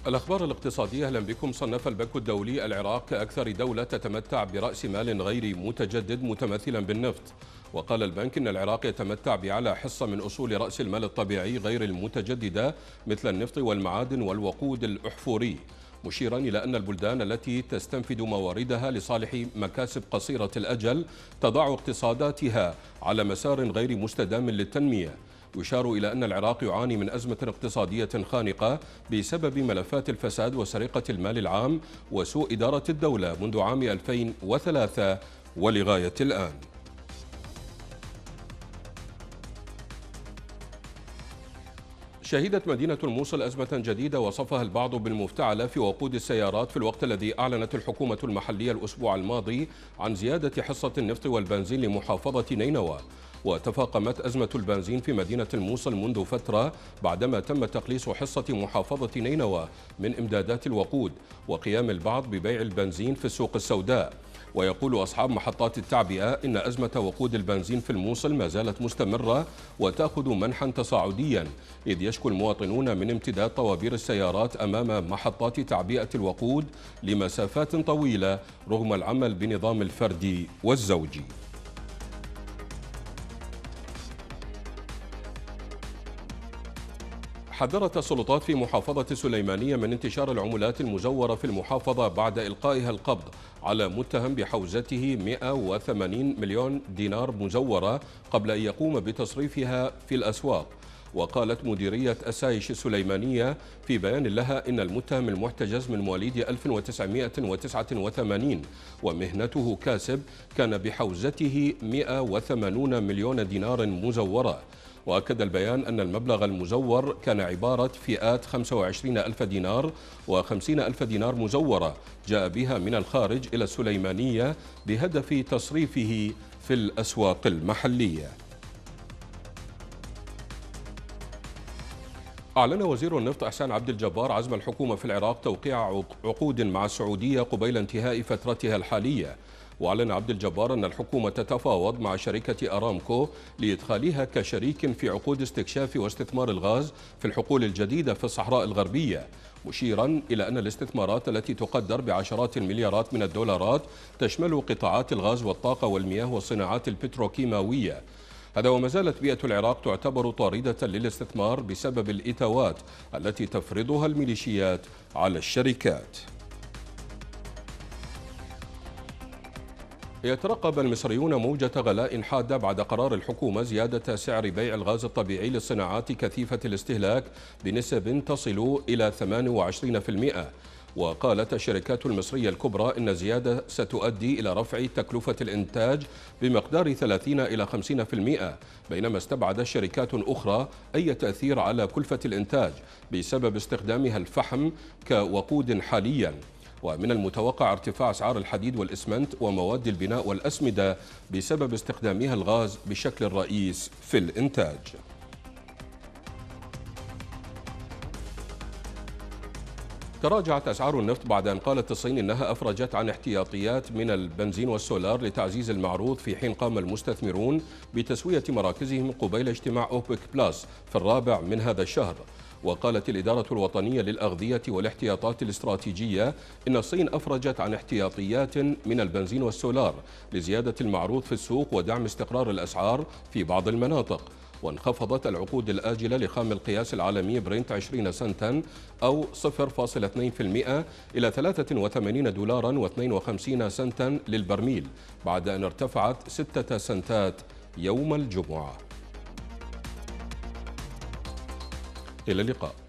الأخبار الاقتصادية. أهلا بكم. صنف البنك الدولي العراق كأكثر دولة تتمتع برأس مال غير متجدد متمثلا بالنفط. وقال البنك إن العراق يتمتع بأعلى حصة من أصول رأس المال الطبيعي غير المتجددة مثل النفط والمعادن والوقود الأحفوري، مشيرا إلى أن البلدان التي تستنفد مواردها لصالح مكاسب قصيرة الأجل تضع اقتصاداتها على مسار غير مستدام للتنمية. يشار إلى أن العراق يعاني من أزمة اقتصادية خانقة بسبب ملفات الفساد وسرقة المال العام وسوء إدارة الدولة منذ عام 2003 ولغاية الآن. شهدت مدينة الموصل أزمة جديدة وصفها البعض بالمفتعلة في وقود السيارات، في الوقت الذي أعلنت الحكومة المحلية الأسبوع الماضي عن زيادة حصة النفط والبنزين لمحافظة نينوى. وتفاقمت أزمة البنزين في مدينة الموصل منذ فترة بعدما تم تقليص حصة محافظة نينوى من إمدادات الوقود وقيام البعض ببيع البنزين في السوق السوداء. ويقول أصحاب محطات التعبئة إن أزمة وقود البنزين في الموصل ما زالت مستمرة وتأخذ منحا تصاعديا، إذ يشكو المواطنون من امتداد طوابير السيارات أمام محطات تعبئة الوقود لمسافات طويلة رغم العمل بنظام الفردي والزوجي. حذرت السلطات في محافظة السليمانية من انتشار العملات المزورة في المحافظة بعد إلقائها القبض على متهم بحوزته 180 مليون دينار مزورة قبل أن يقوم بتصريفها في الأسواق. وقالت مديرية أسايش السليمانية في بيان لها إن المتهم المحتجز من مواليد 1989 ومهنته كاسب كان بحوزته 180 مليون دينار مزورة. وأكد البيان أن المبلغ المزور كان عبارة فئات 25 ألف دينار و50 ألف دينار مزورة جاء بها من الخارج إلى السليمانية بهدف تصريفه في الأسواق المحلية. أعلن وزير النفط إحسان عبد الجبار عزم الحكومة في العراق توقيع عقود مع السعودية قبيل انتهاء فترتها الحالية. وأعلن عبد الجبار أن الحكومة تتفاوض مع شركة أرامكو لإدخالها كشريك في عقود استكشاف واستثمار الغاز في الحقول الجديدة في الصحراء الغربية، مشيرا إلى أن الاستثمارات التي تقدر بعشرات المليارات من الدولارات تشمل قطاعات الغاز والطاقة والمياه والصناعات البتروكيماوية. هذا وما زالت بيئة العراق تعتبر طاردة للاستثمار بسبب الإتاوات التي تفرضها الميليشيات على الشركات. يترقب المصريون موجة غلاء حادة بعد قرار الحكومة زيادة سعر بيع الغاز الطبيعي للصناعات كثيفة الاستهلاك بنسب تصل إلى 28%. وقالت الشركات المصرية الكبرى إن الزيادة ستؤدي إلى رفع تكلفة الإنتاج بمقدار 30 إلى 50%، بينما استبعدت شركات أخرى أي تأثير على كلفة الإنتاج بسبب استخدامها الفحم كوقود حاليا. ومن المتوقع ارتفاع أسعار الحديد والإسمنت ومواد البناء والأسمدة بسبب استخدامها الغاز بشكل رئيس في الإنتاج. تراجعت أسعار النفط بعد أن قالت الصين إنها أفرجت عن احتياطيات من البنزين والسولار لتعزيز المعروض، في حين قام المستثمرون بتسوية مراكزهم قبيل اجتماع أوبك بلاس في الرابع من هذا الشهر. وقالت الإدارة الوطنية للأغذية والاحتياطات الاستراتيجية إن الصين أفرجت عن احتياطيات من البنزين والسولار لزيادة المعروض في السوق ودعم استقرار الأسعار في بعض المناطق. وانخفضت العقود الآجلة لخام القياس العالمي برنت 20 سنتا أو 0.2% إلى 83 دولارا و52 سنتا للبرميل بعد أن ارتفعت 6 سنتات يوم الجمعة. إلى اللقاء.